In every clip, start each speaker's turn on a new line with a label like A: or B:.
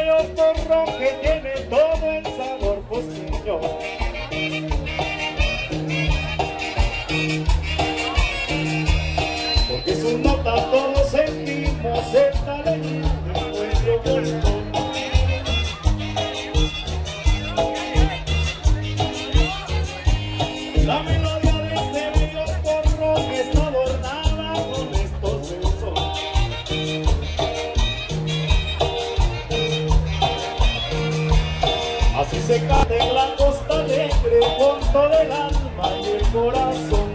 A: bello porro que tiene todo el sabor costeño. Porque su nota todos sentimos esta leyenda del pueblo vuelto. La melodía de este bello porro que está adornada con estos versos. Así se canta en la Costa Alegre con todo el alma y el corazón.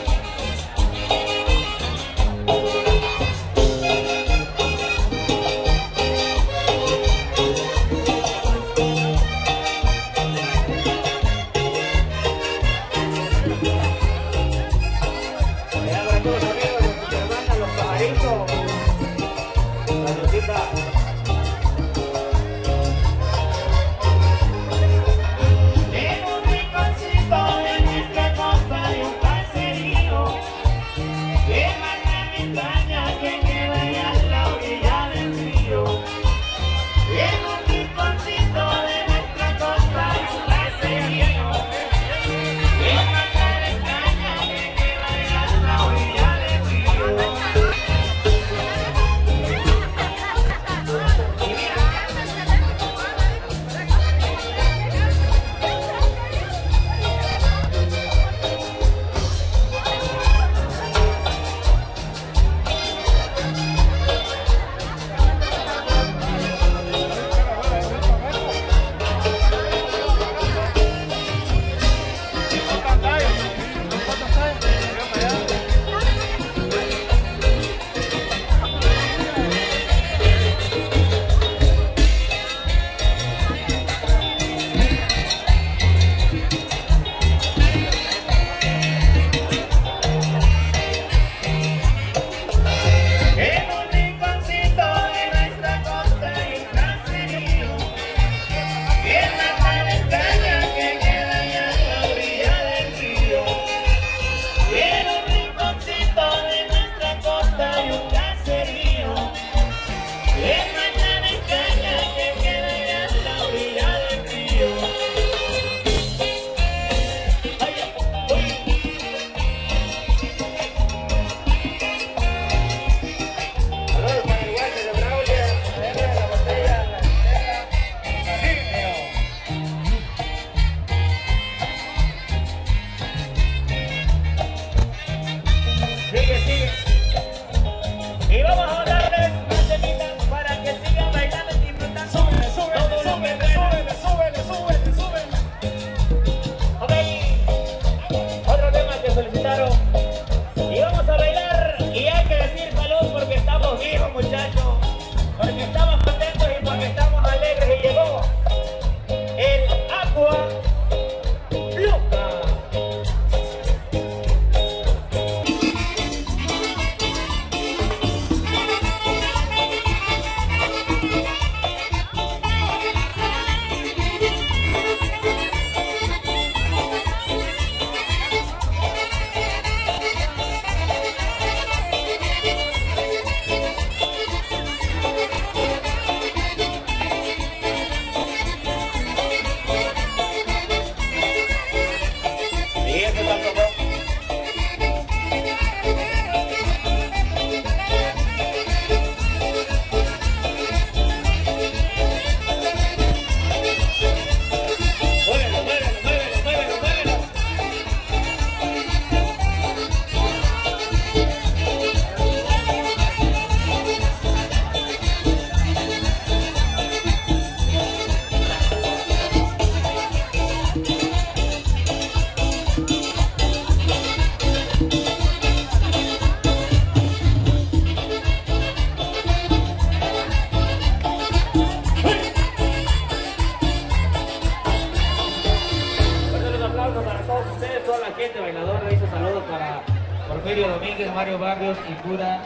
B: Porfirio Domínguez, Mario Barrios y Pura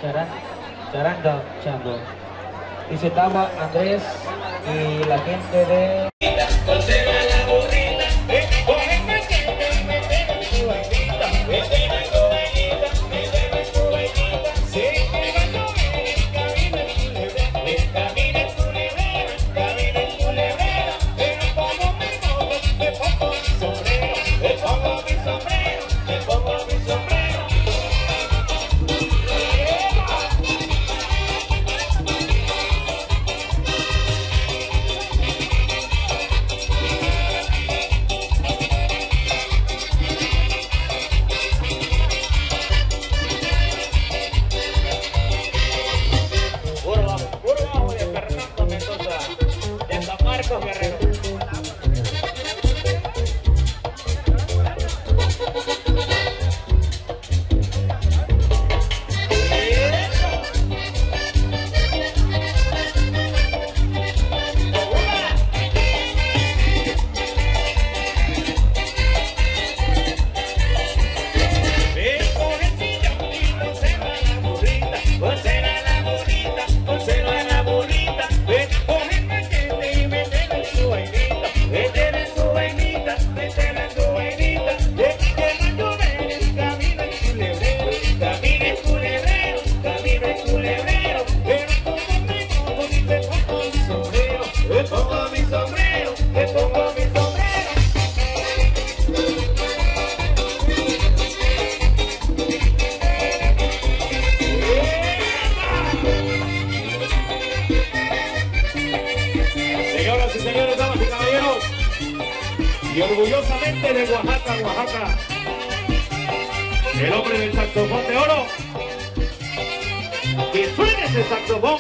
B: Charanda Chango. Dice Tama, Andrés y la gente de... Marcos Guerrero.
A: Y orgullosamente de Oaxaca, Oaxaca, el hombre del saxofón de oro. Que suene ese saxofón.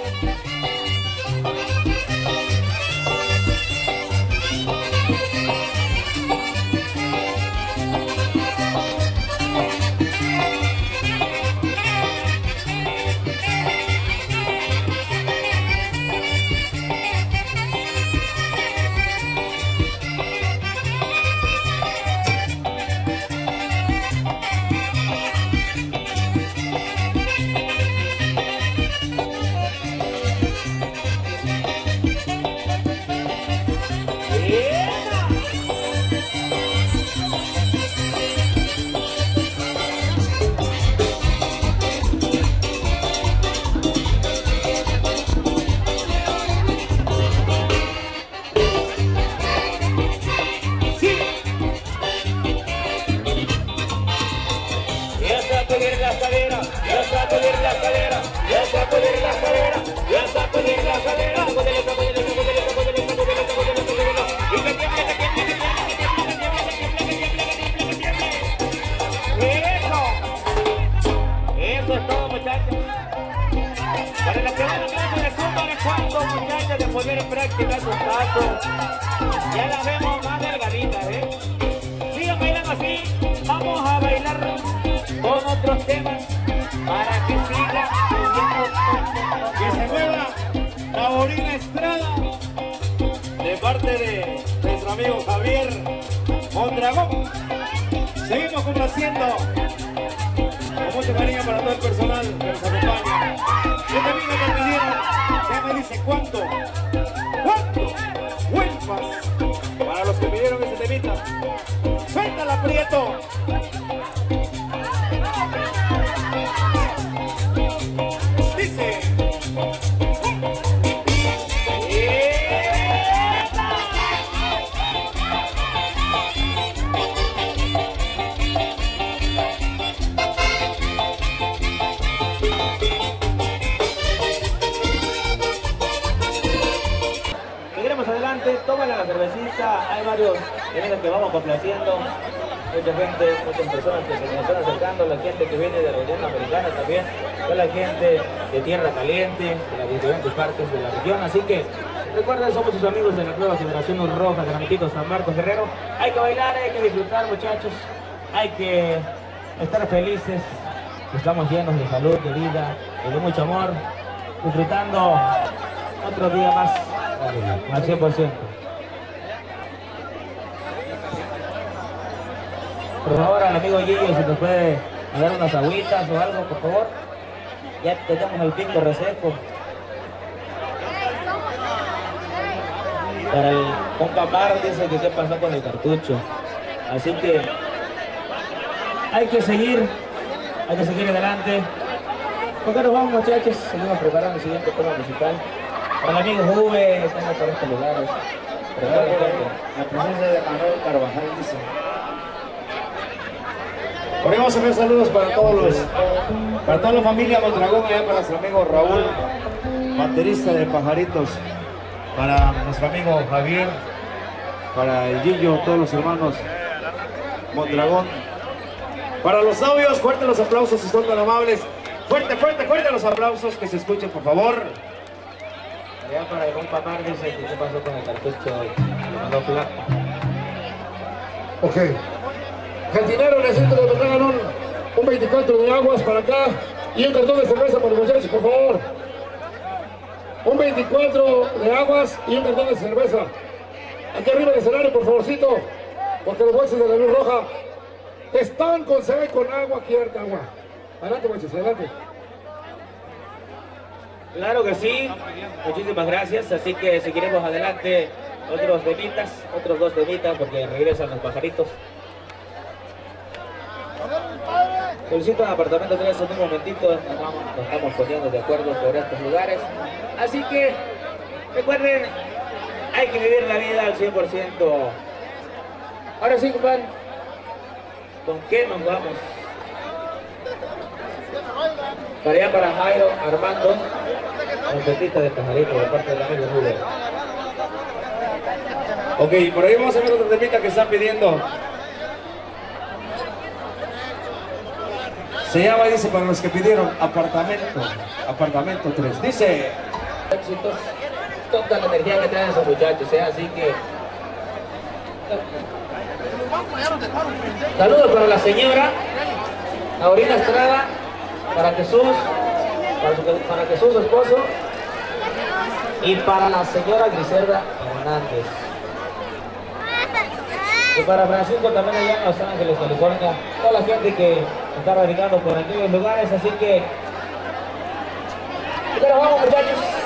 B: Eso es todo, muchachos. Para la primera clase de zumba de cuarto, muchachos, de poner en práctica sus pasos. Ya las vemos más delgaditas, ¿eh? Sigan bailando así. Vamos a bailar con otros temas para que siga subiendo.
A: Que se mueva la Borina Estrada de parte de nuestro amigo Javier Mondragón. Seguimos complaciendo con mucho cariño para todo el personal que nos acompaña. Este vino que me dieron, ya me dice cuánto huelpas para los que me dieron ese temita. Suéltala, Prieto. Dice.
B: Tómala la cervecita, hay varios eventos que vamos complaciendo, mucha gente, muchas personas que se nos están acercando, la gente que viene de la Unión Americana también, toda la gente de Tierra Caliente, de las diferentes partes de la región, así que recuerden, somos sus amigos de la nueva generación roja de Ramititos San Marcos Guerrero. Hay que bailar, hay que disfrutar, muchachos, hay que estar felices, estamos llenos de salud, de vida, y de mucho amor, disfrutando otro día más al 100%. Por favor, al amigo Gillo, si nos puede dar unas agüitas o algo, por favor. Ya tenemos el pico reseco. Para el compa Mar dice que qué pasó con el cartucho. Así que hay que seguir adelante. ¿Por qué nos vamos, muchachos? Seguimos preparando el siguiente tema musical. Para el amigo Juve, estamos por estos lugares.
A: La presencia de Manuel Carvajal dice. Queremos hacer saludos para toda la familia Mondragón, allá para nuestro amigo Raúl, baterista de Pajaritos, para nuestro amigo Javier, para el Gillo, todos los hermanos Mondragón. Para los novios, fuertes los aplausos si son tan amables. Fuerte, fuerte, fuerte los aplausos, que se escuchen por favor.
B: Ya para el compa Mar dice que qué pasó con el cartucho hoy. Lo mandó flaco.
C: Ok. Cantinero, necesito que me traigan un 24 de aguas para acá y un cartón de cerveza para los muchachos, por favor. Un 24 de aguas y un cartón de cerveza. Aquí arriba del escenario, por favorcito, porque los bolsos de la luz roja están con sed, con agua, aquí harta agua. Adelante, muchachos, adelante.
B: Claro que sí, muchísimas gracias. Así que seguiremos adelante otros dos temitas, porque regresan los pajaritos. Felicito al apartamento 3 en un momentito, nos estamos poniendo de acuerdo por estos lugares. Así que recuerden, hay que vivir la vida al 100%. Ahora sí, compadre, ¿con qué nos vamos? Para allá, para Jairo Armando, trompetista de pajarito de parte del amigo Julio.
A: Ok, por ahí vamos a ver otra temita que están pidiendo. Se llama, dice, para los que pidieron, apartamento 3. Dice...
B: Éxitos, toda la energía que traen esos muchachos, así que... Saludos para la señora Aurina Estrada, para Jesús, para Jesús, su esposo, y para la señora Griselda Hernández. Y para Francisco también allá en Los Ángeles, California, toda la gente que está radicando por aquellos lugares, así que nos vamos, muchachos.